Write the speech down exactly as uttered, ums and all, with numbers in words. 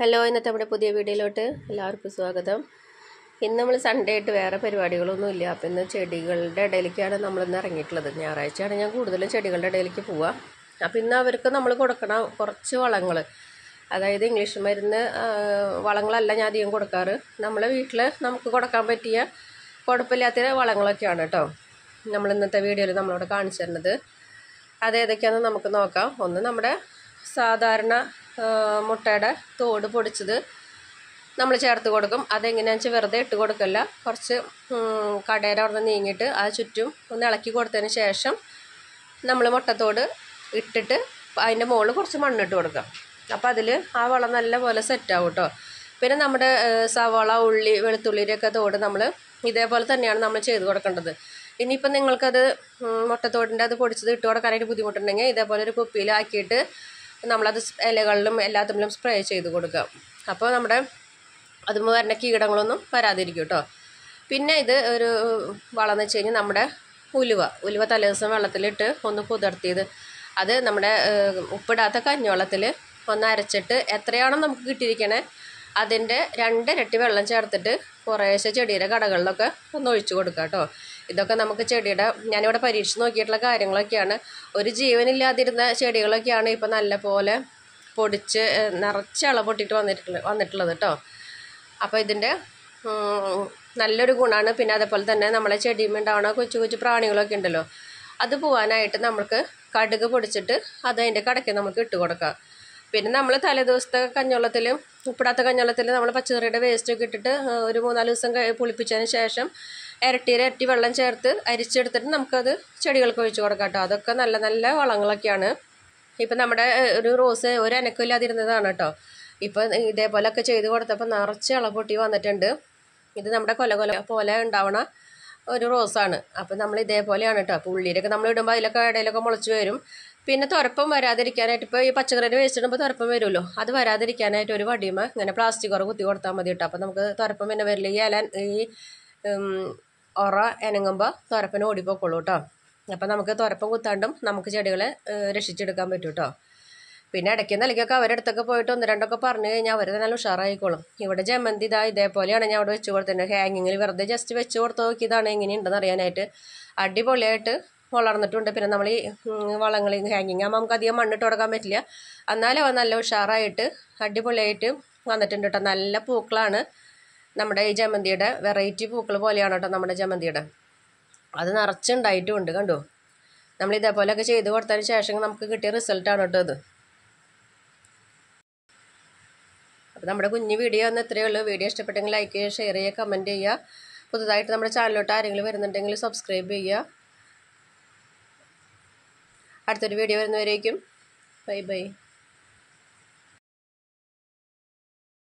Hello, ഇന്നത്തെ നമ്മുടെ പുതിയ വീഡിയോയിലോട്ട് എല്ലാവർക്കും സ്വാഗതം. ഇന്ന് നമ്മൾ സൺഡേ ആയിട്ട് വേറെ പരിപാടികളൊന്നുമില്ല. അപ്പം ഇന്ന് ചെടികളുടെ ഇടയിലേക്കാണ് നമ്മളിന്ന് ഇറങ്ങിയിട്ടുള്ളത്. ഞായറാഴ്ചയാണ് ഞാൻ കൂടുതലും ചെടികളുടെ ഇടയിലേക്ക് പോവുക. അപ്പം ഇന്ന് അവർക്ക് നമ്മൾ കൊടുക്കണ കുറച്ച് വളങ്ങൾ, അതായത് ഇംഗ്ലീഷ് മരുന്ന് വളങ്ങളല്ല ഞാൻ അധികം കൊടുക്കാറ്. നമ്മളെ വീട്ടിൽ നമുക്ക് കൊടുക്കാൻ പറ്റിയ കുഴപ്പമില്ലാത്ത വളങ്ങളൊക്കെയാണ് കേട്ടോ നമ്മൾ ഇന്നത്തെ വീഡിയോയിൽ നമ്മളോട് കാണിച്ചു തരുന്നത്. അതേതൊക്കെയാണെന്ന് നമുക്ക് നോക്കാം. ഒന്ന് നമ്മുടെ സാധാരണ മുട്ടയുടെ തോട് പൊടിച്ചത് നമ്മൾ ചേർത്ത് കൊടുക്കും. അതെങ്ങനെയാണെന്ന് വെച്ചാൽ വെറുതെ ഇട്ട് കൊടുക്കല്ല, കുറച്ച് കടയുടെ അവിടെ നിന്ന് നീങ്ങിയിട്ട് ആ ചുറ്റും ഒന്ന് ഇളക്കി കൊടുത്തതിന് ശേഷം നമ്മൾ മുട്ടത്തോട് ഇട്ടിട്ട് അതിൻ്റെ മുകളിൽ കുറച്ച് മണ്ണിട്ട് കൊടുക്കാം. അപ്പോൾ അതിൽ ആ വളം നല്ല പോലെ സെറ്റാവും കേട്ടോ. പിന്നെ നമ്മുടെ സവാള, ഉള്ളി, വെളുത്തുള്ളിയുടെയൊക്കെ തോട് നമ്മൾ ഇതേപോലെ തന്നെയാണ് നമ്മൾ ചെയ്ത് കൊടുക്കേണ്ടത്. ഇനിയിപ്പം നിങ്ങൾക്കത് മുട്ടത്തോടിൻ്റെ അത് പൊടിച്ചത് ഇട്ട് കൊടുക്കാനായിട്ട് ബുദ്ധിമുട്ടുണ്ടെങ്കിൽ ഇതേപോലെ ഒരു കുപ്പിയിലാക്കിയിട്ട് നമ്മളത് ഇലകളിലും എല്ലാത്തിലും സ്പ്രേ ചെയ്ത് കൊടുക്കാം. അപ്പോൾ നമ്മുടെ അതുമ്പോൾ വരുന്ന കീടങ്ങളൊന്നും വരാതിരിക്കും കേട്ടോ. പിന്നെ ഇത് ഒരു വളം എന്ന് വെച്ച് കഴിഞ്ഞാൽ നമ്മുടെ ഉലുവ ഉലുവ തലേ ദിവസം വെള്ളത്തിലിട്ട് ഒന്ന് കുതിർത്തിയത്, അത് നമ്മുടെ ഉപ്പിടാത്ത കഞ്ഞിവെള്ളത്തിൽ ഒന്ന് അരച്ചിട്ട് എത്രയാണോ നമുക്ക് കിട്ടിയിരിക്കണേ അതിൻ്റെ രണ്ടിരട്ടി വെള്ളം ചേർത്തിട്ട് കുറേശ്ശെ ചെടിയുടെ കടകളിലൊക്കെ ഒന്ന് ഒഴിച്ചു കൊടുക്കുക കേട്ടോ. ഇതൊക്കെ നമുക്ക് ചെടിയുടെ ഞാനിവിടെ പരീക്ഷിച്ച് നോക്കിയിട്ടുള്ള കാര്യങ്ങളൊക്കെയാണ്. ഒരു ജീവനില്ലാതിരുന്ന ചെടികളൊക്കെയാണ് ഇപ്പോൾ നല്ല പോലെ പൊടിച്ച് നിറച്ച് ഇള പൊട്ടിയിട്ട് വന്നിട്ടുള്ളത് വന്നിട്ടുള്ളത് കേട്ടോ. അപ്പോൾ ഇതിൻ്റെ നല്ലൊരു ഗുണമാണ്. പിന്നെ അതേപോലെ തന്നെ നമ്മളെ ചെടിയും ഉണ്ടാവണ കൊച്ചു കൊച്ചു പ്രാണികളൊക്കെ ഉണ്ടല്ലോ, അത് പോകാനായിട്ട് നമുക്ക് കടുക് പൊടിച്ചിട്ട് അത് അതിൻ്റെ കടയ്ക്ക് നമുക്ക് ഇട്ട് കൊടുക്കാം. പിന്നെ നമ്മൾ തലേ ദിവസത്തെ കഞ്ഞിവെള്ളത്തിലും ഉപ്പിടാത്ത കഞ്ഞിവെള്ളത്തിൽ നമ്മൾ പച്ചക്കറിയുടെ വേസ്റ്റൊക്കെ ഇട്ടിട്ട് ഒരു മൂന്നാല് ദിവസം പുളിപ്പിച്ചതിന് ശേഷം ഇരട്ടിയിൽ ഇരട്ടി വെള്ളം ചേർത്ത് അരിച്ചെടുത്തിട്ട് നമുക്കത് ചെടികൾക്ക് ഒഴിച്ച് കൊടുക്കാം കേട്ടോ. അതൊക്കെ നല്ല നല്ല വളങ്ങളൊക്കെയാണ്. ഇപ്പം നമ്മുടെ ഒരു റോസ് ഒരു അനക്കമില്ലാതിരുന്നതാണ് കേട്ടോ. ഇപ്പം ഇതേപോലെയൊക്കെ ചെയ്ത് കൊടുത്തപ്പോൾ നിറച്ച് ഇളപൊട്ടി വന്നിട്ടുണ്ട്. ഇത് നമ്മുടെ കൊല കൊല പോലെ ഉണ്ടാവണ ഒരു റോസാണ്. അപ്പം നമ്മൾ ഇതേപോലെയാണ് കേട്ടോ. അപ്പോൾ ഉള്ളിയിലൊക്കെ നമ്മൾ ഇടുമ്പോൾ അതിലൊക്കെ ഇടയിലൊക്കെ മുളച്ച് വരും. പിന്നെ തുരപ്പം വരാതിരിക്കാനായിട്ട് ഇപ്പോൾ ഈ പച്ചക്കറിയുടെ വേസ്റ്റ് ഇടുമ്പോൾ തുരപ്പം വരുമല്ലോ, അത് വരാതിരിക്കാനായിട്ട് ഒരു വടിയുമ ഇങ്ങനെ പ്ലാസ്റ്റിക് ഉറ കുത്തി കൊടുത്താൽ മതി കേട്ടോ. അപ്പോൾ നമുക്ക് തുരപ്പം പിന്നെ വരില്ല. ഈ ഇല ഈ ഉറ എനങ്ങുമ്പോൾ തുരപ്പന് ഓടിപ്പോക്കുള്ളൂ കേട്ടോ. അപ്പം നമുക്ക് തുരപ്പം കുത്താണ്ടും നമുക്ക് ചെടികളെ രക്ഷിച്ചെടുക്കാൻ പറ്റും കേട്ടോ. പിന്നെ ഇടയ്ക്ക് നിലയ്ക്കൊക്കെ അവരുടെ അടുത്തൊക്കെ പോയിട്ട് ഒന്ന് രണ്ടൊക്കെ പറഞ്ഞു കഴിഞ്ഞാൽ അവർ നല്ല ഉഷാറായിക്കോളും. ഇവിടെ ജമന്തി ഇതാ ഇതേപോലെയാണ് ഞാൻ അവിടെ വെച്ച് കൊടുത്തിട്ടുണ്ട്. ഹാങ്ങിങ്ങിൽ വെറുതെ ജസ്റ്റ് വെച്ച് കൊടുത്ത് നോക്കിയതാണ് എങ്ങനെയുണ്ടെന്ന് അറിയാനായിട്ട്. അടിപൊളിയായിട്ട് വളർന്നിട്ടുണ്ട്. പിന്നെ നമ്മൾ ഈ വളങ്ങൾ ഹാങ്ങിങ് ആകുമ്പോൾ നമുക്ക് അധികം മണ്ണിട്ട് കൊടുക്കാൻ പറ്റില്ല, എന്നാലും അവ നല്ല ഉഷാറായിട്ട് അടിപൊളിയായിട്ട് വന്നിട്ടുണ്ട് കേട്ടോ. നല്ല പൂക്കളാണ് നമ്മുടെ ഈ ജമന്തിയുടെ, വെറൈറ്റി പൂക്കൾ പോലെയാണ് കേട്ടോ നമ്മുടെ ജമന്തിയുടെ. അത് നിറച്ചുണ്ടായിട്ടുമുണ്ട് കണ്ടോ. നമ്മൾ ഇതേപോലെയൊക്കെ ചെയ്ത് കൊടുത്തതിന് ശേഷം നമുക്ക് കിട്ടിയ റിസൾട്ടാണ് കേട്ടോ ഇത്. അപ്പോൾ നമ്മുടെ കുഞ്ഞു വീഡിയോ ഒന്ന് ഇത്രയേ ഉള്ളൂ. വീഡിയോ ഇഷ്ടപ്പെട്ടെങ്കിൽ ലൈക്ക് ചെയ്യുക, ഷെയർ ചെയ്യുക, കമൻറ്റ് ചെയ്യുക. പുതുതായിട്ട് നമ്മുടെ ചാനലിലോട്ട് ആരെങ്കിലും വരുന്നുണ്ടെങ്കിൽ സബ്സ്ക്രൈബ് ചെയ്യുക. അടുത്തൊരു വീഡിയോ വരുന്നവരേക്കും ബൈ ബൈ.